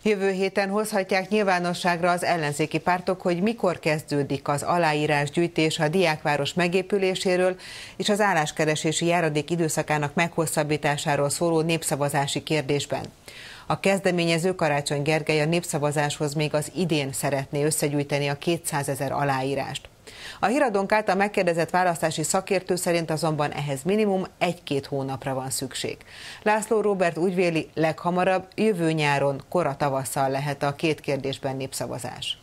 Jövő héten hozhatják nyilvánosságra az ellenzéki pártok, hogy mikor kezdődik az aláírásgyűjtés a diákváros megépüléséről és az álláskeresési járadék időszakának meghosszabbításáról szóló népszavazási kérdésben. A kezdeményező Karácsony Gergely a népszavazáshoz még az idén szeretné összegyűjteni a 200 000 aláírást. A Híradónk által megkérdezett választási szakértő szerint azonban ehhez minimum 1-2 hónapra van szükség. László Róbert úgy véli, leghamarabb jövő nyáron, kora tavasszal lehet a 2 kérdésben népszavazás.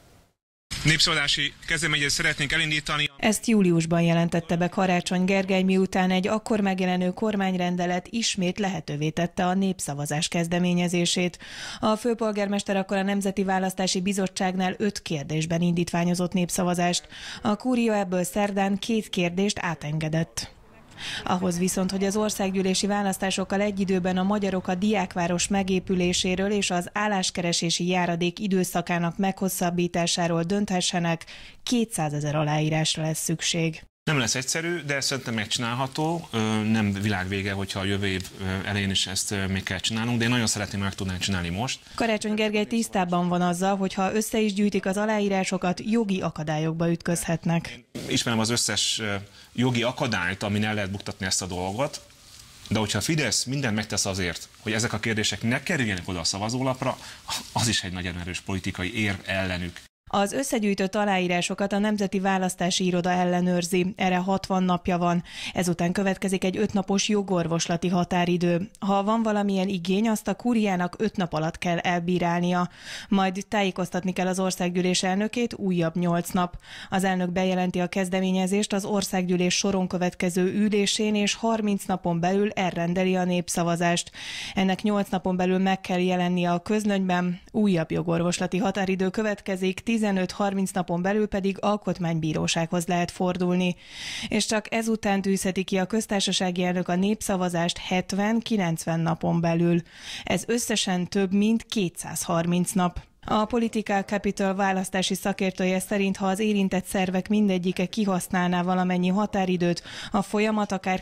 Népszavazási kezdeményezést szeretnénk elindítani. Ezt júliusban jelentette be Karácsony Gergely, miután egy akkor megjelenő kormányrendelet ismét lehetővé tette a népszavazás kezdeményezését. A főpolgármester akkor a Nemzeti Választási Bizottságnál 5 kérdésben indítványozott népszavazást. A kúria ebből szerdán 2 kérdést átengedett. Ahhoz viszont, hogy az országgyűlési választásokkal egy időben a magyarok a diákváros megépüléséről és az álláskeresési járadék időszakának meghosszabbításáról dönthessenek, 200 000 aláírásra lesz szükség. Nem lesz egyszerű, de szerintem megcsinálható. Nem világvége, hogyha a jövő év elején is ezt még kell csinálnunk, de én nagyon szeretném meg tudnánk csinálni most. Karácsony Gergely tisztában van azzal, hogy ha össze is gyűjtik az aláírásokat, jogi akadályokba ütközhetnek. Ismerem az összes jogi akadályt, amin el lehet buktatni ezt a dolgot, de hogyha a Fidesz mindent megtesz azért, hogy ezek a kérdések ne kerüljenek oda a szavazólapra, az is egy nagyon erős politikai érv ellenük. Az összegyűjtött aláírásokat a Nemzeti Választási Iroda ellenőrzi, erre 60 napja van. Ezután következik egy 5 napos jogorvoslati határidő. Ha van valamilyen igény, azt a kúriának 5 nap alatt kell elbírálnia. Majd tájékoztatni kell az országgyűlés elnökét újabb 8 nap. Az elnök bejelenti a kezdeményezést az országgyűlés soron következő ülésén, és 30 napon belül elrendeli a népszavazást. Ennek 8 napon belül meg kell jelennie a közlönyben. Újabb jogorvoslati határidő következik, 15-30 napon belül pedig alkotmánybírósághoz lehet fordulni. És csak ezután tűzheti ki a köztársasági elnök a népszavazást 70-90 napon belül. Ez összesen több mint 230 nap. A Political Capital választási szakértője szerint, ha az érintett szervek mindegyike kihasználná valamennyi határidőt, a folyamat akár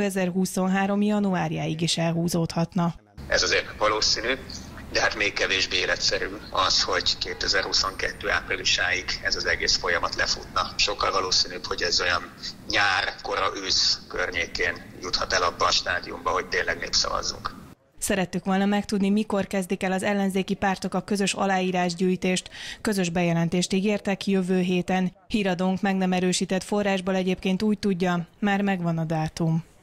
2023. januárjáig is elhúzódhatna. Ez azért valószínű, de hát még kevésbé életszerű az, hogy 2022. áprilisáig ez az egész folyamat lefutna. Sokkal valószínűbb, hogy ez olyan nyár, kora ősz környékén juthat el abba a stádiumba, hogy tényleg népszavazzunk. Szerettük volna megtudni, mikor kezdik el az ellenzéki pártok a közös aláírásgyűjtést. Közös bejelentést ígértek jövő héten. Híradónk meg nem erősített forrásból egyébként úgy tudja, már megvan a dátum.